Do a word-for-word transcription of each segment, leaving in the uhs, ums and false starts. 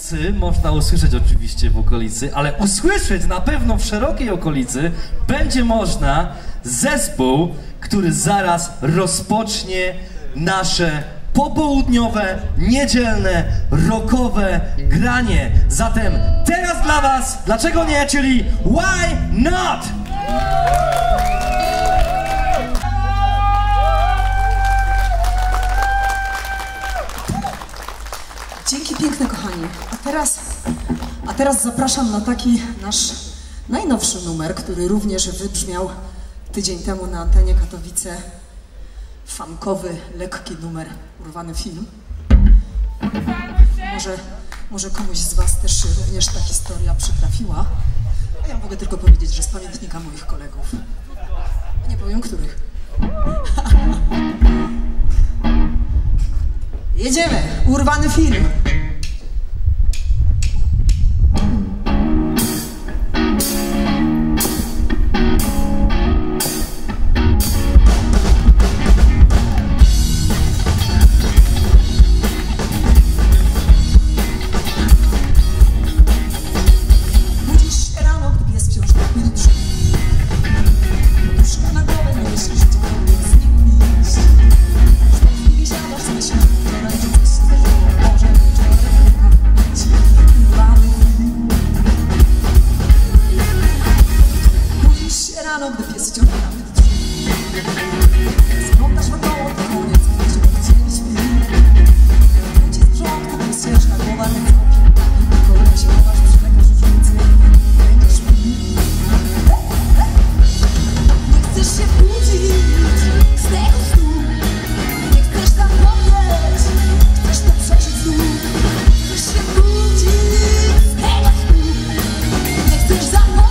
nocy można usłyszeć oczywiście w okolicy, ale usłyszeć na pewno w szerokiej okolicy będzie można zespół, który zaraz rozpocznie nasze popołudniowe, niedzielne, rockowe granie. Zatem teraz dla was, dlaczego nie, czyli Why Not? Dzięki piękne, kochani. A teraz, a teraz zapraszam na taki nasz najnowszy numer, który również wybrzmiał tydzień temu na antenie Katowice. Funkowy, lekki numer, urwany film. Może, może komuś z was też również ta historia przytrafiła. A ja mogę tylko powiedzieć, że z pamiętnika moich kolegów. A nie powiem, których. Jedziemy! Urwany film! Gdy pies ciągnie nawet drzwi, sprzątasz wokoło, to koniec, gdzie gdzie śpi. Będzie z porządku, pies ciężka głowa, więc okiem i kolem się chowasz, przylekasz już więcej, będziesz śpi. Nie chcesz się budzić z tego snu, nie chcesz tam powiedzieć, chcesz to przeżyć znów. Nie chcesz się budzić z tego snu, nie chcesz zapomnieć.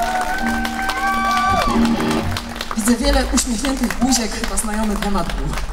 Widzę wiele uśmiechniętych buziek, chyba znajomy temat był.